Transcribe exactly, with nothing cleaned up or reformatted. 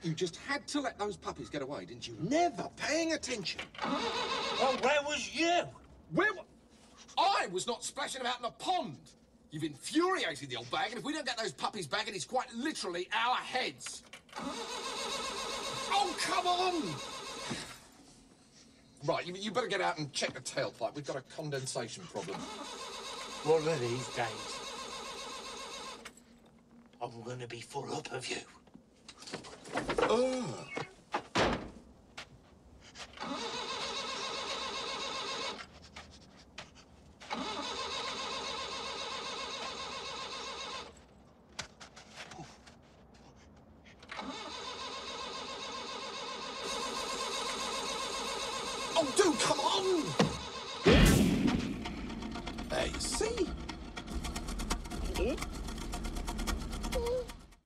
You just had to let those puppies get away, didn't you? Never paying attention. Well, where was you? Where? I was not splashing about in the pond. You've infuriated the old bag, and if we don't get those puppies back, it is quite literally our heads. Oh, come on! Right, you, you better get out and check the tailpipe. We've got a condensation problem. One of these days, I'm gonna be full up of you. Oh. Oh, dude, come on! There, you see?